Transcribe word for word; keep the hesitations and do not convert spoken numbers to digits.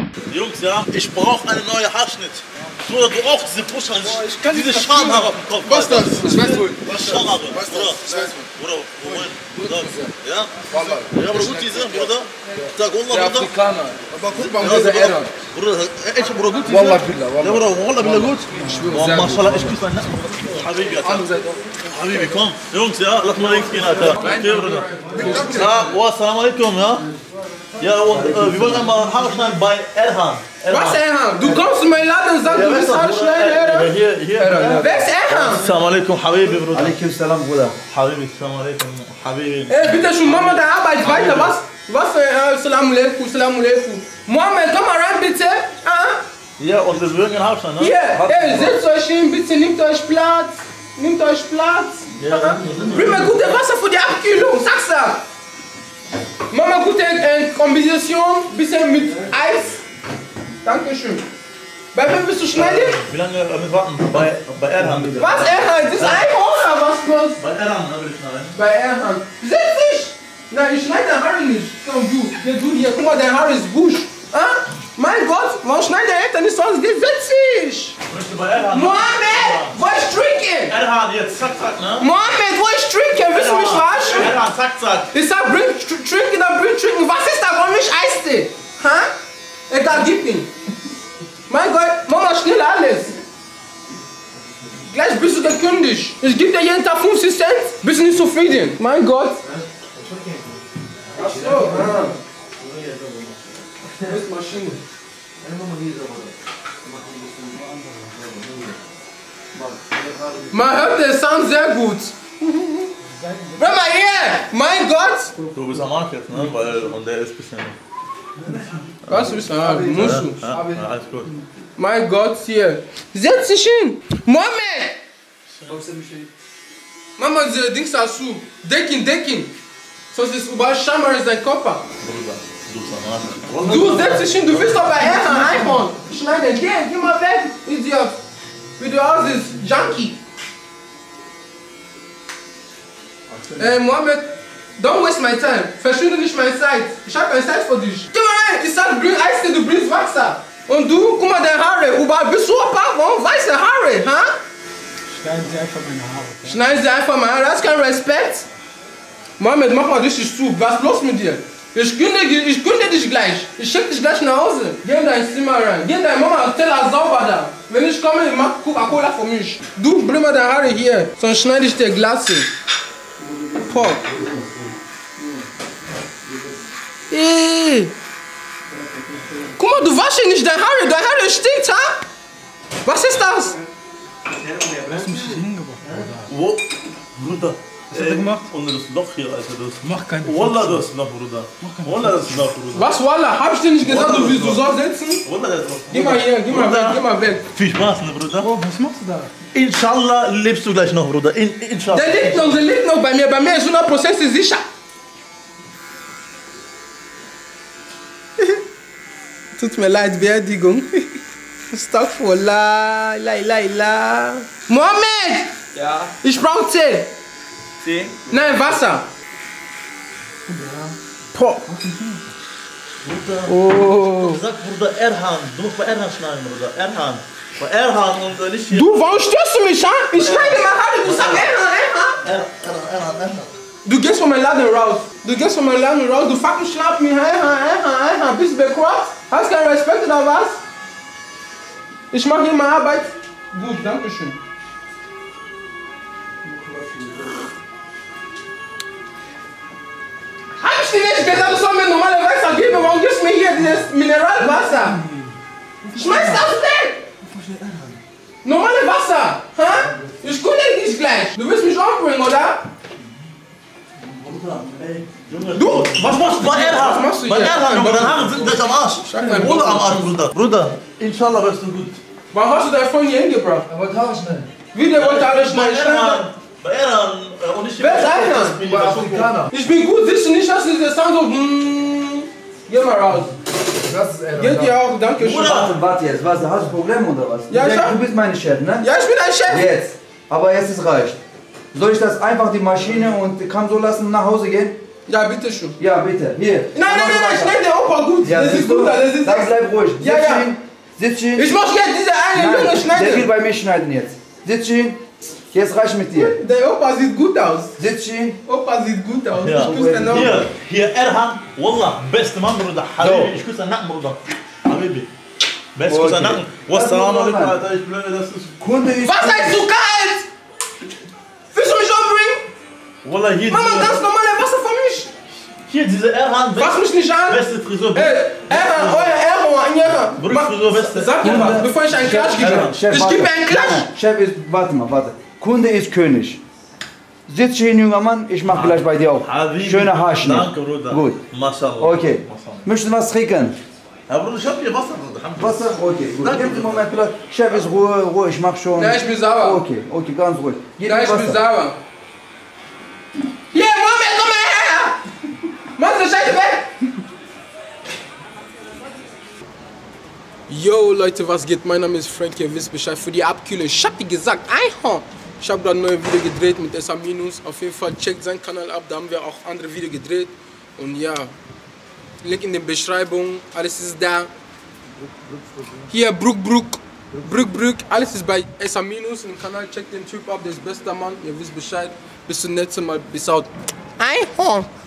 Jungs, ja, ich brauche eine neue Haarschnitt. Bruder, du auch diese Pusher, oh, diese Schamhaare auf dem Kopf. Was ist das? Ich weiß wohl. Was Schamhaare? Was ist das? Ich weiß wohl. Bruder, wohin? Bruder, ja? Ja, aber gut diese, Bruder. Sag, Wallah, Der Bruder. Afrikaner. Aber guck mal, Ja, der Ehre. Bruder, echt, Bruder, gut diese? Wallah, Billah, Wallah. Ja, Bruder, Wallah, Billah, gut. Ich schwöre, Oh, sehr gut. Maschallah, ich küsse meinen Nacken. Habibi, Alter. Habibi, komm. Jungs, ja, lass mal links gehen, Alter. Okay, Bruder. Ja, oh, assalamu alaikum, ja? Ja, und äh, wir wollen einmal Haare schneiden bei Erhan. Was Erhan? Du kommst in meinen Laden und sagst, Ja, du willst weißt Haare du, schneiden, Bruder, Erhan? äh, Hier, hier. Wer ist Erhan? Assalamu alaikum, Habibi, Bruder. Alaikum salam, Bruder. Habibi, assalamu alaikum, Habibi. Ey, bitte schon, mach mal deine Arbeit weiter, was? Was für ein Assalamu alaikum, Assalamu alaikum. Mohammed, komm mal rein, bitte. Ah? Ja, und wir würden Haare schneiden, ne? Hier, ey, setzt euch hin, bitte, nehmt euch Platz. Nehmt euch Platz. Ja. Ah? Bring mal gute Wasser für die Abkühlung, sag's da. Mach mal gute äh, Kombination, bisschen mit Eis. Dankeschön. Bei wem willst du schneiden? Wie lange äh, wir warten? Bei, bei Erhan, bitte. Was, Erhan? Das ist ein oder was los? Bei Erhan, ne, will ich schneiden. Bei Erhan. Setz dich! Nein, ich schneide deine Haare nicht. Komm, du. Der du hier, guck mal, dein Haar ist Busch. Ah? Mein Gott, warum schneidet der Eltern nicht so aus? Setz dich! Möchtest du bei Erhan? Mohammed, wo ist Trinken? Erhan, jetzt, zack, zack, ne? Mohammed, wo ist Trinken? Willst du mich verarschen? Erhan, zack, zack. Ich sag, bring tr- Trinken, dann bring Trinken. Was ist da? Warum nicht Eistee? Ha? Egal, gib ihn. Mein Gott, mach mal schnell alles. Gleich bist du gekündigt. Ich gebe dir jeden Tag fünfzig Cent. Bist du nicht zufrieden? Mein Gott. Ach so, ah. Wo ist Maschine? Man hört den Sound sehr gut. Hör mal her! Mein Gott! Du bist am Markt jetzt, ne? Weil, und der ist ein bisschen... Was bist du? Ah, musst du. Ja, ja, alles gut. Mein Gott, hier. Setz dich hin! Mohammed! Mach mal diese Dings dazu. Deck ihn, deck ihn. Sonst ist überall Schammer in seinem Körper. Bruder, du bist am Markt. Du setzt dich hin, du willst doch bei Erhan Einhorn. Schneiden, geh, geh mal weg, Idiot. Wie du aussiehst, Junkie. Ey, Mohammed, don't waste my time. Verschwinde nicht meine Zeit. Ich hab keine Zeit für dich. Geh mal rein, ich sag, bring Eis, du bringst Wasser. Und du, guck mal deine Haare. Überall bist du Opa, warum weiße Haare, ha? Schneiden Sie einfach meine Haare. Schneiden Sie einfach meine Haare, das ist kein Respekt. Mohammed, mach mal richtig zu. Was ist los mit dir? Ich kündige, ich kündige dich gleich. Ich schick dich gleich nach Hause. Geh in dein Zimmer rein. Geh in deine Mama und stell alles sauber da. Wenn ich komme, mach Coca-Cola für mich. Du, bring mal deine Haare hier, sonst schneide ich dir Glasse. Boah. Ey. Guck mal, du waschst nicht deine Haare. Deine Haare stinkt, ha? Was ist das? Du hast mich hier hingebracht, Bruder. Wo? Bruder. Was hat er gemacht? Und das Loch hier, Alter. Das Mach keine Wallah, das ist Loch, Bruder. Wallah, das ist Loch, Bruder. Was, Wallah? Hab ich dir nicht gesagt, du, du sollst sitzen? Wallah, das ist Loch. Geh mal hier, geh mal weg, geh mal weg. Viel Spaß, ne, Bruder? Oh, was machst du da? Inshallah lebst du gleich noch, Bruder. In, inshallah. Der liegt noch, der liegt noch bei mir. Bei mir ist hundert Prozent sicher. Tut mir leid, Beerdigung. Astaghfirullah, la la la. Mohammed! Ja. Ich brauch Tee. Tee? Nein, Wasser. Boah. Oh. Sag, Bruder, Erhan. Du musst bei Erhan schneiden, Bruder. Erhan. Bei Erhan und äh, nicht hier. Du, warum störst du mich, ha? Ich schneide mal Haare, du sagst Erhan, Erhan. Erhan, Erhan, Erhan. Du gehst von meinem Laden raus. Du gehst von meinem Laden raus. Du fucking schnapp mich. Erhan, Erhan, Erhan. Bist du bekloppt? Hast keinen Respekt oder was? Ich mache hier meine Arbeit. Gut, danke schön. Hab ich dir nicht gesagt, du sollst mir normale Wasser geben? Warum gibst du mir hier dieses Mineralwasser? Schmeiß das weg! Normale Wasser! Ha? Ich kündige dich gleich. Du willst mich umbringen, oder? Junge, du, was machst du bei Erhan? Was machst du bei hier? Erhan, Junge, deine Haare sind gleich am Arsch. keinen Bruder Bock am mehr. Arsch, Bruder. Bruder, inshallah wirst du gut. Warum hast du deinen Freund hier hingebracht? Er wollte Haare schneiden. Wie der wollte alles Bei schnell Erhan, bei Erhan äh, und ich... Wer ist Erhan? Bei Afrikaner. Ich bin gut, siehst du nicht, dass dieser Sound so. Mm, geh mal raus. Das ist er. Geht dir auch, danke schön. Bruder. Warte, warte jetzt, was, hast du ein Problem oder was? Ja, ich du, hab- du bist mein Chef, ne? Ja, ich bin ein Chef. Jetzt. Aber jetzt ist reicht. Soll ich das einfach die Maschine und kann so lassen nach Hause gehen? Ja, bitte schön. Ja, bitte. Hier. Nein, nein, nein, nein, schnell den Opa, gut. Ja, das ist siehst du? gut, das ist Dann bleib ruhig. Ja, Sitz ja. hin. Sitz hin. Ich muss jetzt diese eine Nein, Lunge der will schneiden. bei mir schneiden jetzt. Sitz hin. Jetzt reicht mit dir. Der Opa sieht gut aus. Sitz hin. Opa sieht gut aus. Ja. Ich küsse den Opa. Hier, hier Erhan, Wallah, beste Mann, Bruder. Habibi, ich küsse deinen Nacken, Bruder. Habibi. Beste Kuss deinen Nacken. Wassalamu alaikum, Alter, ich blöde, das ist... Kunde ist... Was heißt zu kalt? Willst du mich umbringen? Wallah, hier... Mama, diese- ganz normale Wasser für mich. Hier, diese Erhan, Fass mich nicht an. beste Frisur. Ey, Erhan, euer Erhan, Erhan. Bruder, Frisur, beste. Sag mir was, bevor ich einen Klatsch gebe. Chef, Ich warte. gebe einen Klatsch. Nein, Chef ist... Warte mal, warte. Kunde ist König. Sitz hin, junger Mann. Ich mach gleich bei dir auch. Habibi. Schöner Haarschnitt. Danke, Bruder. Gut. Mashallah. Okay. Mashallah. Möchten was trinken? Ja, Bruder, ich hab hier Wasser, Bruder. Alhamdulillah. Wasser? Okay, gut. Danke. Gib mir Moment, Platz. Chef ist Ruhe, Ruhe, ich mach schon. Ja, ich bin sauer. Okay, okay, ganz ruhig. Gib Ja, mir ich bin Wasser. sauer. Hier, Moment, komm mal her. Mach die Scheiße weg. Yo Leute, was geht? Mein Name ist Frank, ihr wisst Bescheid. Für die Abkühlung, ich hab dir gesagt, Einhorn. Ich habe gerade ein neues Video gedreht mit S A Minus. Auf jeden Fall checkt seinen Kanal ab, da haben wir auch andere Videos gedreht. Und ja, Link in der Beschreibung, alles ist da. Hier, Bruck, Bruck, Bruck, Bruck, alles ist bei S A Minus im Kanal. Checkt den Typ ab, der ist bester Mann, ihr wisst Bescheid. Bis zum nächsten Mal, bis out. Einhorn.